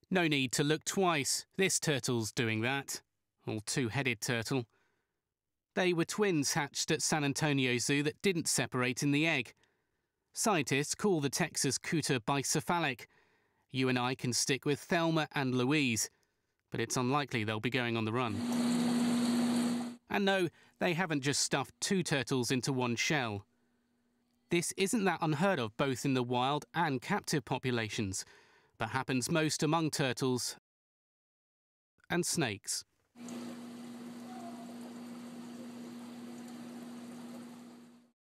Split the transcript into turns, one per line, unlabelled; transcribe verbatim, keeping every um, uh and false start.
No need to look twice. This turtle's doing that. Or two-headed turtle. They were twins hatched at San Antonio Zoo that didn't separate in the egg. Scientists call the Texas cougar bicephalic. You and I can stick with Thelma and Louise, but it's unlikely they'll be going on the run. And no, they haven't just stuffed two turtles into one shell. This isn't that unheard of both in the wild and captive populations, but happens most among turtles and snakes.